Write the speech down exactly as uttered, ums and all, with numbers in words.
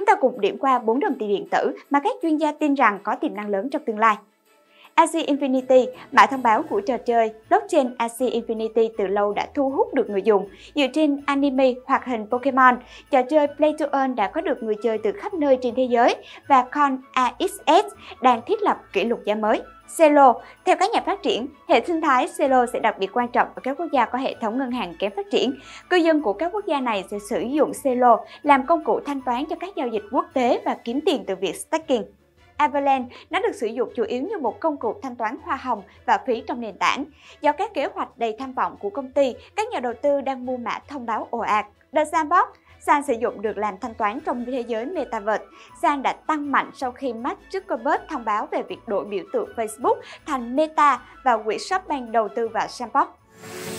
Chúng ta cùng điểm qua bốn đồng tiền điện tử mà các chuyên gia tin rằng có tiềm năng lớn trong tương lai. Axie Infinity, mã thông báo của trò chơi blockchain Axie Infinity từ lâu đã thu hút được người dùng. Dựa trên anime hoạt hình Pokemon, trò chơi Play to Earn đã có được người chơi từ khắp nơi trên thế giới và Coin a ích ét đang thiết lập kỷ lục giá mới. Celo, theo các nhà phát triển, hệ sinh thái Celo sẽ đặc biệt quan trọng ở các quốc gia có hệ thống ngân hàng kém phát triển. Cư dân của các quốc gia này sẽ sử dụng Celo làm công cụ thanh toán cho các giao dịch quốc tế và kiếm tiền từ việc staking. Avalanche, nó được sử dụng chủ yếu như một công cụ thanh toán hoa hồng và phí trong nền tảng. Do các kế hoạch đầy tham vọng của công ty, các nhà đầu tư đang mua mã thông báo ồ ạt. The Sandbox, Sand sử dụng được làm thanh toán trong thế giới Metaverse. Sand đã tăng mạnh sau khi Mark Zuckerberg thông báo về việc đổi biểu tượng Facebook thành Meta và quỹ SoftBank đầu tư vào Sandbox.